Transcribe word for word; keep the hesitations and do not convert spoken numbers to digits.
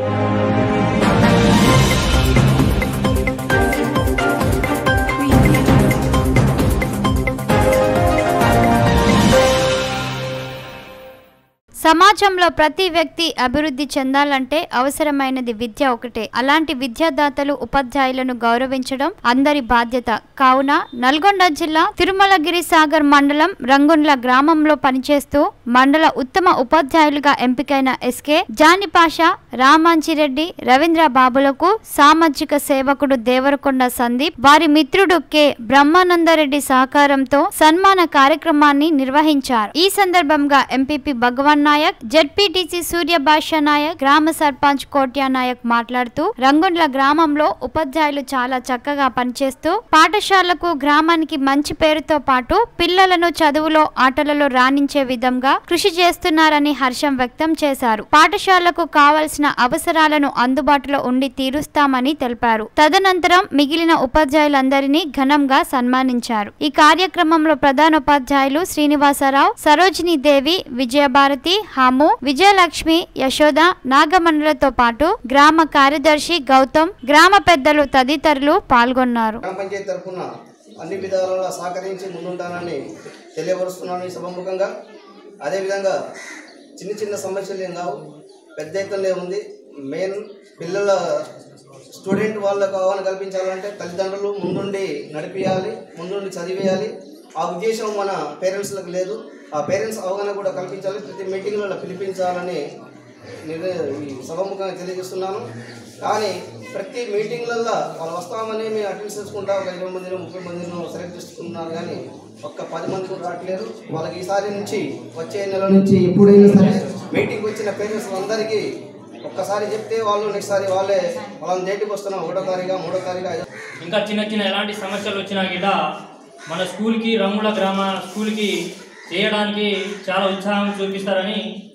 సమాజంలో ప్రతి వ్యక్తి అభివృద్ధి చెందాలంటే అవసరమైనది విద్య ఒకటే. అలాంటి విద్యాదాతలు ఉపాధ్యాయులను గౌరవించడం అందరి బాధ్యత. కావున నల్గొండ జిల్లా తిరుమలగిరి సాగర్ మండలం రంగుండ్ల గ్రామంలో పనిచేస్తూ మండల ఉత్తమ ఉపాధ్యాయులుగా ఎంపికైన ఎస్కే జానిపాషా, రామాంజిరెడ్డి, రవీంద్ర బాబులకు సామాజిక సేవకుడు దేవరకొండ సందీప్, వారి మిత్రుడు కె బ్రహ్మానందరెడ్డి సహకారంతో సన్మాన కార్యక్రమాన్ని నిర్వహించారు. ఈ సందర్భంగా ఎంపీపీ భగవాన్ నాయక్, జెడ్పీటీసీ సూర్య భాషా నాయక్, గ్రామ సర్పంచ్ కోట్యా నాయక్ మాట్లాడుతూ రంగుండ్ల గ్రామంలో ఉపాధ్యాయులు చాలా చక్కగా పనిచేస్తూ పాఠశాలకు గ్రామానికి మంచి పేరుతో పాటు పిల్లలను చదువులో ఆటలలో రాణించే విధంగా కృషి చేస్తున్నారని హర్షం వ్యక్తం చేశారు. పాఠశాలకు కావలసిన అవసరాలను అందుబాటులో ఉండి తీరుస్తామని తెలిపారు. తదనంతరం మిగిలిన ఉపాధ్యాయులందరినీ ఘనంగా సన్మానించారు. ఈ కార్యక్రమంలో ప్రధానోపాధ్యాయులు శ్రీనివాసరావు, సరోజినీ దేవి, విజయభారతి, హాము, విజయలక్ష్మి, యశోద, నాగమణులతో పాటు గ్రామ కార్యదర్శి గౌతమ్, గ్రామ పెద్దలు తదితరులు పాల్గొన్నారు. గ్రామ పంచాయతీ తరఫున అన్ని విధాలుగా సహకరించి ముందుంటానని తెలియపరుస్తున్నాను ఈ సభముఖంగా. అదేవిధంగా చిన్న చిన్న సమస్యలు ఏం కావు, పెద్ద ఎత్తునే ఉంది. మెయిన్ పిల్లల స్టూడెంట్ వాళ్ళకు అవగాహన కల్పించాలంటే తల్లిదండ్రులు ముందుండి నడిపించాలి, ముందుండి చదివేయాలి. ఆ ఉద్దేశం మన పేరెంట్స్లకు లేదు. ఆ పేరెంట్స్ అవగాహన కూడా కల్పించాలి, ప్రతి మీటింగ్లలో పిలిపించాలని ఈ సభముఖంగా తెలియజేస్తున్నాను. కానీ ప్రతి మీటింగ్లలో వాళ్ళు వస్తామని మేము అటెండ్ చేసుకుంటా ఒక ఇరవై మందిని ముప్పై మందిని సెలెక్ట్ చేసుకుంటున్నారు, కానీ ఒక్క పది మంది కూడా రావట్లేదు. వాళ్ళకి ఈసారి నుంచి వచ్చే నెల నుంచి ఎప్పుడైనా సరే మీటింగ్ వచ్చిన పేరెంట్స్ అందరికీ ఒక్కసారి చెప్తే వాళ్ళు నెక్స్ట్ సారి వాళ్ళే వాళ్ళని డేట్కి వస్తున్నాం, ఒకటో తారీఖు మూడో తారీఖు. ఇంకా చిన్న చిన్న ఎలాంటి సమస్యలు వచ్చినా కూడా మన స్కూల్కి రంగుల గ్రామ స్కూల్కి చేయడానికి చాలా ఉత్సాహం చూపిస్తారని